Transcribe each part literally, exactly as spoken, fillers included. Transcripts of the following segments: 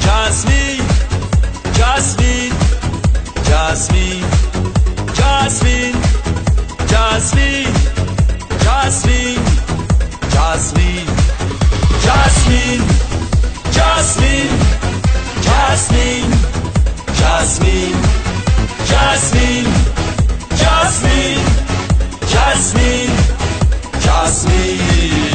Jasmine, Jasmine, Jasmine, Jasmine, Jasmine, Jasmine, Jasmine, Jasmine, Jasmine, Jasmine, Jasmine, Jasmine, Jasmine, Jasmine, Jasmine.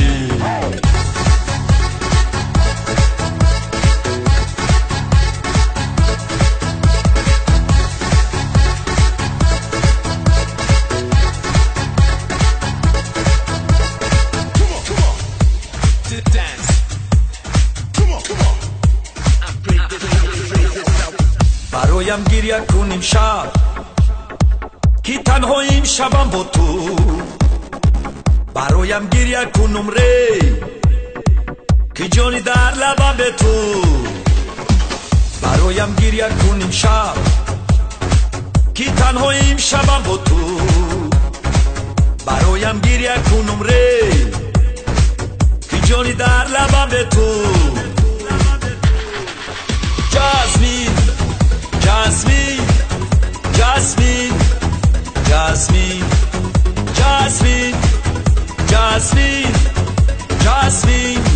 برایم گریه کنیم شب که تنهاییم شبم با تو برایم گریه کنم ری که جانی در لبم به تو برایم گریه کنیم شب که تنهاییم شبم با تو برایم گریه کنم ری که جانی در لبم به تو Jasmine, Jasmine, Jasmine, Jasmine, Jasmine, Jasmine, Jasmine,